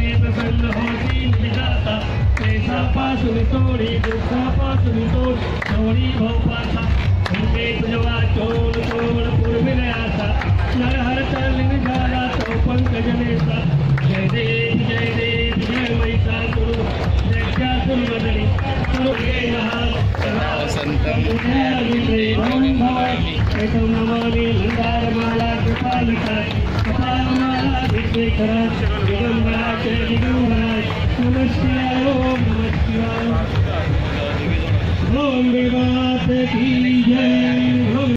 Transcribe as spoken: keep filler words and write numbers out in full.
प्रसन्न होती निजाता ऐसा पासुनी तोड़ी दुखा पासुनी तोड़ तोड़ी भोपासा उनके तुझवा चोर चोर पूर्व आसा नर हर लिंग जाला तो पंकज नेसा जय देव जय देव जय महिषा गुरु जय सुरमदनी सुरे नमामि मंदारमाला कृपालिका कपालमाला विद्वेकरा दिगंबरा जय दिगंबरा नमः शिवाय ओम नमः शिवाय ओम देवाते की जय।